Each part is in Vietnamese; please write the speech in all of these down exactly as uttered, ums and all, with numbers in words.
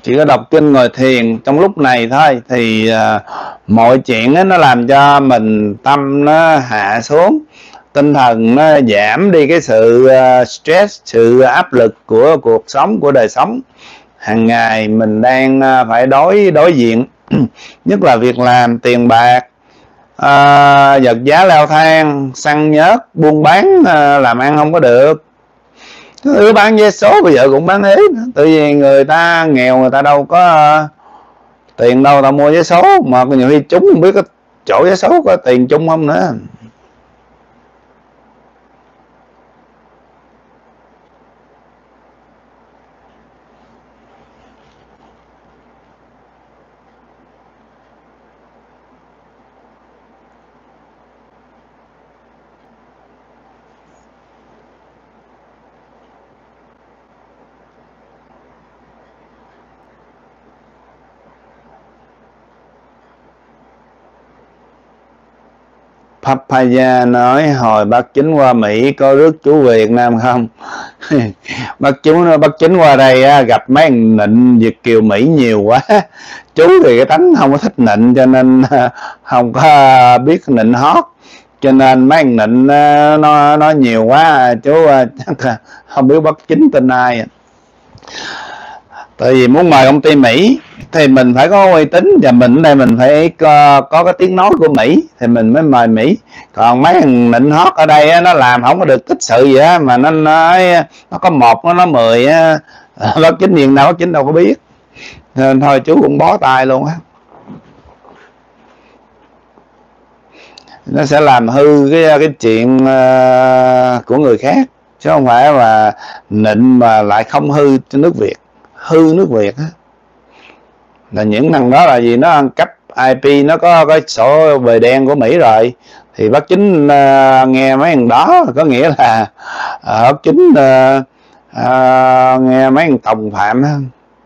chỉ có đọc kinh ngồi thiền trong lúc này thôi thì uh, mọi chuyện đó, nó làm cho mình tâm nó hạ xuống, tinh thần nó giảm đi cái sự uh, stress, sự áp lực của cuộc sống, của đời sống hàng ngày mình đang uh, phải đối đối diện. Nhất là việc làm, tiền bạc, uh, vật giá leo thang, xăng nhớt, buôn bán, uh, làm ăn không có được. Cứ bán vé số bây giờ cũng bán hết, tự vì người ta nghèo, người ta đâu có uh, tiền đâu ta mua vé số, mà nhiều khi chúng không biết cái chỗ vé số có tiền chung không nữa. Papaya nói hồi bác Chính qua Mỹ có rước chú Việt Nam không? bác chú bác Chính qua đây á, gặp mấy thằng nịnh Việt kiều Mỹ nhiều quá, chú thì cái tánh không có thích nịnh cho nên không có biết nịnh hót, cho nên mấy thằng nịnh nó nó nhiều quá, chú chắc không biết bác Chính tên ai. Tại vì muốn mời công ty Mỹ thì mình phải có uy tín, và mình ở đây mình phải có, có cái tiếng nói của Mỹ thì mình mới mời Mỹ. Còn mấy thằng nịnh hót ở đây á, nó làm không có được tích sự gì á, mà nó nói nó có một nó nói mười á, bác Chính miền nào bác Chính đâu có biết, nên thôi chú cũng bó tay luôn á. Nó sẽ làm hư cái cái chuyện uh, của người khác, chứ không phải là nịnh mà lại không hư cho nước Việt, hư nước Việt á. Là những thằng đó là gì, nó ăn cắp i pê, nó có cái sổ bề đen của Mỹ rồi, thì bác Chính uh, nghe mấy thằng đó có nghĩa là uh, bác Chính uh, uh, nghe mấy thằng tòng phạm đó.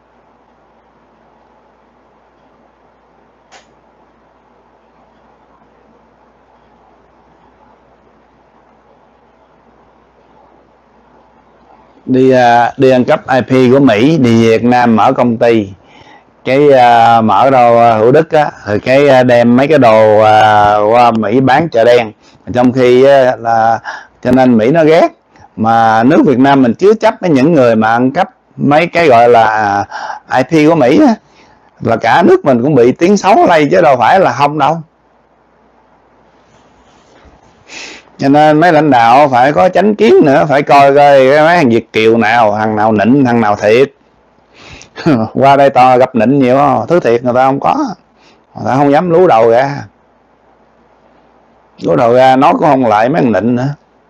đi uh, đi ăn cắp i pê của Mỹ, đi Việt Nam mở công ty, cái uh, mở đâu uh, Hữu Đức á, rồi cái uh, đem mấy cái đồ uh, qua Mỹ bán chợ đen, trong khi uh, là cho nên Mỹ nó ghét. Mà nước Việt Nam mình chứa chấp với những người mà ăn cắp mấy cái gọi là uh, i pê của Mỹ á, là cả nước mình cũng bị tiếng xấu lây chứ đâu phải là không đâu. Cho nên mấy lãnh đạo phải có chánh kiến nữa, phải coi coi mấy thằng Việt kiều nào, thằng nào nịnh, thằng nào thiệt. Qua đây to gặp nịnh nhiều không? Thứ thiệt người ta không có, người ta không dám lú đầu ra, lú đầu ra nói cũng không lại mấy thằng nịnh nữa.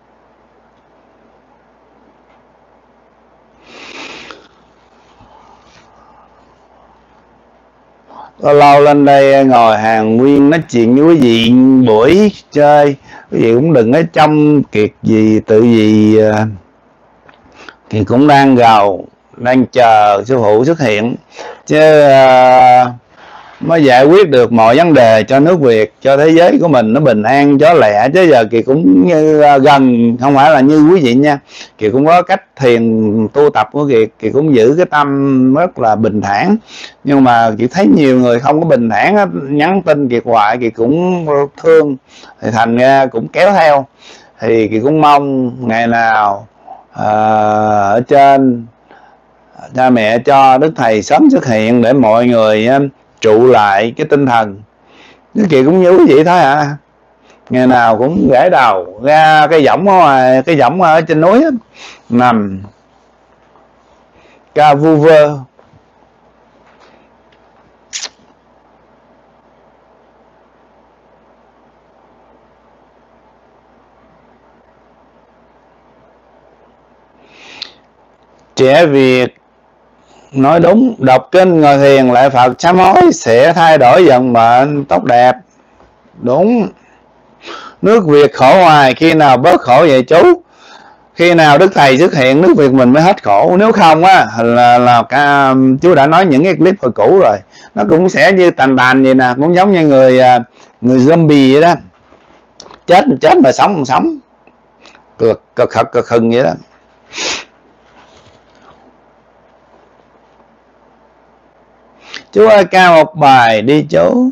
Lâu lâu lên đây ngồi hàng nguyên nói chuyện với quý vị buổi chơi, quý vị cũng đừng có trong kiệt gì tự gì, thì cũng đang gầu, đang chờ sư phụ xuất hiện chứ uh, mới giải quyết được mọi vấn đề cho nước Việt, cho thế giới của mình nó bình an chó lẹ. Chứ giờ Kiệt cũng như uh, gần, không phải là như quý vị nha, Kiệt cũng có cách thiền tu tập của Kiệt, Kiệt cũng giữ cái tâm rất là bình thản. Nhưng mà Kiệt thấy nhiều người không có bình thản á, nhắn tin Kiệt hoài, Kiệt cũng thương, thì thành ra cũng kéo theo. Thì Kiệt cũng mong ngày nào uh, ở trên cha mẹ cho Đức Thầy sớm xuất hiện để mọi người uh, trụ lại cái tinh thần. Cái Kiệt cũng như quý vị thôi à, ngày nào cũng gãy đầu ra cái võng ở ngoài, cái võng ở trên núi á, nằm ca vu vơ. Trẻ Việt nói đúng, đọc kinh ngồi thiền lại Phật sám hối sẽ thay đổi vận mệnh tốt đẹp. Đúng, nước Việt khổ hoài, khi nào bớt khổ vậy chú? Khi nào Đức Thầy xuất hiện nước Việt mình mới hết khổ. Nếu không á là, là cả, chú đã nói những cái clip hồi cũ rồi, nó cũng sẽ như tàn tàn vậy nè, cũng giống như người người zombie vậy đó, chết chết mà sống mà sống, cực cực cực cực khừng vậy đó. Chú ơi ca một bài đi chú.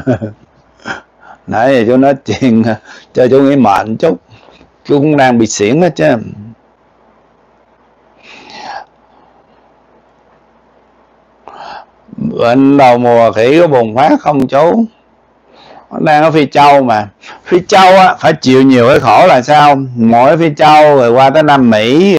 Nãy giờ chú nói chuyện cho chú nghĩ mệt chút, chú cũng đang bị xỉn hết chứ. Bệnh đầu mùa khỉ có bùng phát không chú? Nó đang ở Phi Châu mà. Phi Châu á phải chịu nhiều cái khổ là sao? Mỗi Phi Châu rồi qua tới Nam Mỹ